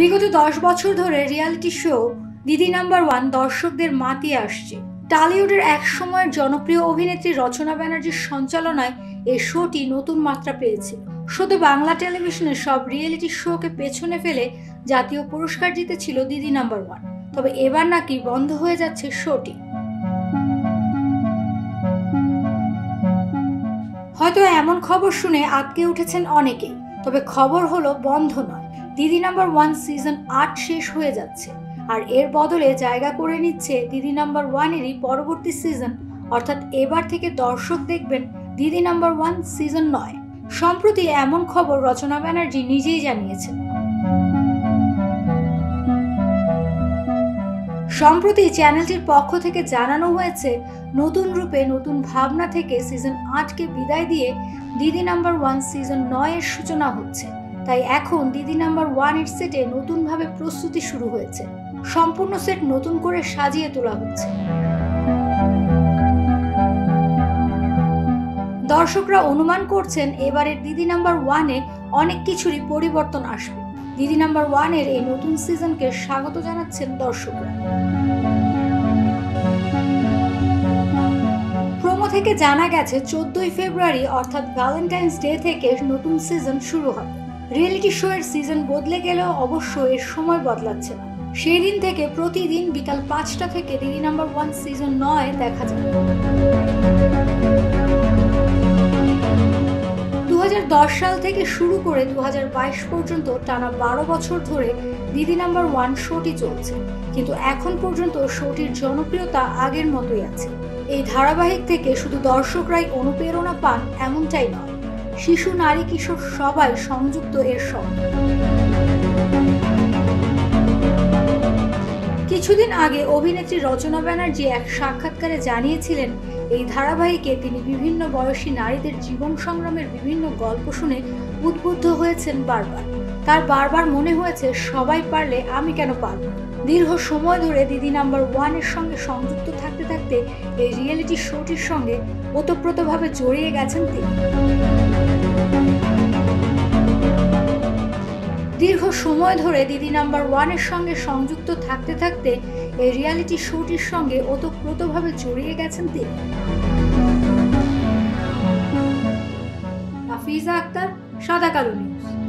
বিগত 10 বছর ধরে রিয়েলিটি শো দিদি নাম্বার 1 দর্শকদের মাতিয়ে আসছে। টলিউডের এক সময়ের জনপ্রিয় অভিনেত্রী রচনা ব্যানার্জির সঞ্চালনায় এই শোটি নতুন মাত্রা পেয়েছে। শুধু বাংলা টেলিভিশনের সব রিয়েলিটি শোকে পেছনে ফেলে জাতীয় পুরস্কার জিতেছিল দিদি নাম্বার 1। তবে এবার নাকি বন্ধ হয়ে যাচ্ছে শোটি। হয়তো এমন খবর শুনে আটকে উঠেছেন অনেকেই, তবে খবর হলো বন্ধ নয়। দিদি নাম্বার 1 সিজন 8 শেষ হয়ে যাচ্ছে, আর এর বদলে জায়গা করে নিচ্ছে দিদি নাম্বার 1-এরই পরবর্তী সিজন, অর্থাৎ এবার থেকে দর্শক দেখবেন দিদি নাম্বার 1 সিজন 9। সম্প্রতি এমন খবর রচনা ব্যানার্জি নিজেই জানিয়েছেন। সম্প্রতি চ্যানেলটির পক্ষ থেকে জানানো হয়েছে, নতুন রূপে নতুন ভাবনা থেকে সিজন 8কে বিদায় দিয়ে দিদি নাম্বার 1 সিজন 9-এর সূচনা হচ্ছে। তাই এখন দিদি নাম্বার 1-এর সেটে নতুনভাবে প্রস্তুতি শুরু হয়েছে। সম্পূর্ণ সেট নতুন করে সাজিয়ে তোলা হচ্ছে। দর্শকরা অনুমান করছেন এবারের দিদি নাম্বার 1-এ অনেক কিছুরই পরিবর্তন আসবে। দিদি নাম্বার 1-এর এই নতুন সিজনকে স্বাগত জানাচ্ছেন দর্শকরা। প্রোমো থেকে জানা গেছে 14ই ফেব্রুয়ারি অর্থাৎ ভ্যালেন্টাইন্স ডে থেকে নতুন সিজন শুরু হবে। রিয়েলিটি শো এর সিজন বদলে গেলেও অবশ্য এর সময় বদলাচ্ছে না। সেই দিন থেকে প্রতিদিন বিকাল 5টা থেকে দিদি নাম্বার 1 সিজন 9 দেখা যাবে। 2010 সাল থেকে শুরু করে 2022 পর্যন্ত টানা 12 বছর ধরে দিদি নাম্বার 1 শোটি চলছে, কিন্তু এখন পর্যন্ত শোটির জনপ্রিয়তা আগের মতোই আছে। এই ধারাবাহিক থেকে শুধু দর্শকরাই অনুপ্রেরণা পান এমনটাই নয়, শিশু, নারী, কিশোর সবাই সংযুক্ত এর সঙ্গে। কিছুদিন আগে অভিনেত্রী রচনা ব্যানার্জি এক সাক্ষাৎকারে জানিয়েছিলেন, এই ধারাবাহিকে তিনি বিভিন্ন বয়সী নারীদের জীবন সংগ্রামের বিভিন্ন গল্প শুনে উদ্বুদ্ধ হয়েছেন বারবার। তার বারবার মনে হয়েছে, সবাই পারলে আমি কেন পারব। দীর্ঘ সময় ধরে দিদি নাম্বার 1-এর সঙ্গে সংযুক্ত থাকতে থাকতে এই রিয়েলিটি শোটির সঙ্গে ওতপ্রোতভাবে জড়িয়ে গেছেন তিনি। দীর্ঘ সময় ধরে দিদি নাম্বার 1-এর সঙ্গে সংযুক্ত থাকতে থাকতে এই রিয়েলিটি শোটির সঙ্গে ওতপ্রোতভাবে জড়িয়ে গেছেন তিনি। সাদাকালো নিউজ।